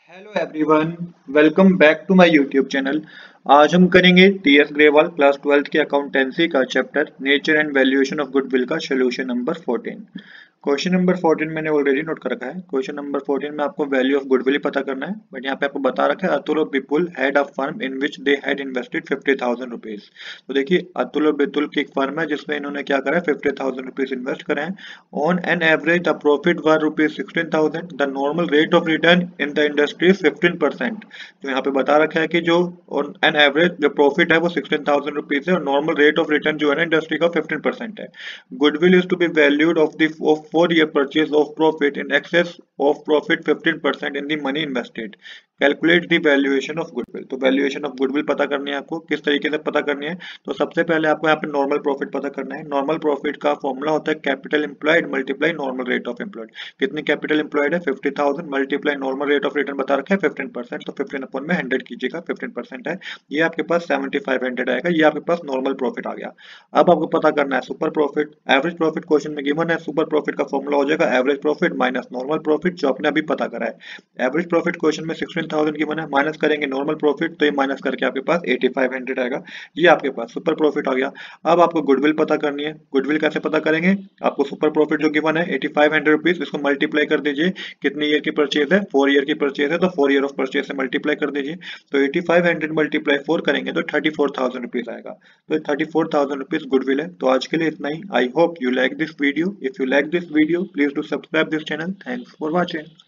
Hello everyone, welcome back to my YouTube channel. आज हम करेंगे टीएस ग्रेवाल क्लास 12th की अकाउंटेंसी का chapter nature and valuation of goodwill का सोल्यूशन नंबर 14। क्वेश्चन नंबर 14 मैंने already note कर रखा है। क्वेश्चन नंबर 14 में आपको वैल्यू ऑफ गुडविल ही पता करना है, बट यहाँ पे आपको बता रखा है अतुल और Vipul had a firm in which they had invested 50,000 rupees. तो देखिए अतुल और विपुल की एक फर्म है जिसमें इन्होंने क्या करा है, 50,000 रुपीज इन्वेस्ट करे हैं। On an average the profit were rupees 16,000। The normal rate of return in the industry 15%। तो यहाँ पे बता रखा है कि जो ऑन एन एवरेज जो प्रॉफिट है वो 16,000 रुपीज है और नॉर्मल रेट ऑफ रिटर्न जो है ना इंडस्ट्री का 15% है। Goodwill is to be valued of 4-year purchase of profit in excess of profit 15% in the money invested. Calculate the valuation of goodwill। तो valuation of goodwill पता करनी है आपको, किस तरीके से पता करनी है। तो सबसे पहले आपको यहाँ पे नॉर्मल प्रॉफिट पता करना है। नॉर्मल प्रॉफिट का फॉर्मूला होता है capital employed multiply normal rate of employed. कितनी कैपिटल एम्प्लॉयड है, 50,000 multiply normal rate of return बता रखा है 15%। तो 15 अपॉन में 100 कीजिएगा, 15% है, ये आपके पास 7500 आएगा। ये आपके पास नॉर्मल प्रॉफिट आ गया। अब आपको पता करना है super profit. Average profit question में गिवन है, सुपर प्रॉफिट का फॉर्मूला हो जाएगा average profit minus normal profit जो आपने अभी पता करा है। एवरेज प्रॉफिट क्वेश्चन में 16,000 गिवन है, माइनस करेंगे नॉर्मल प्रॉफिट तो ये माइनस करके आपके पास 8500 आएगा। ये आपके पास सुपर प्रॉफिट आ गया। अब आपको गुडविल पता करनी है। गुडविल कैसे पता करेंगे, आपको सुपर प्रॉफिट जो गिवन है 8500 रुपीज, इसको मल्टीप्लाई कर दीजिए। कितनी ईयर की परचेज है, 4 ईयर की परचेज है, तो 4 ईयर ऑफ परचेज से मल्टीप्लाई कर दीजिए। तो 8500 मल्टीप्लाई 4 करेंगे तो 34,000 रुपीज आएगा। तो 34,000 रुपीज गुडविल है। तो आज के लिए इतना ही। I hope you like this video. If you like this video, please do subscribe this channel. Thanks for watching.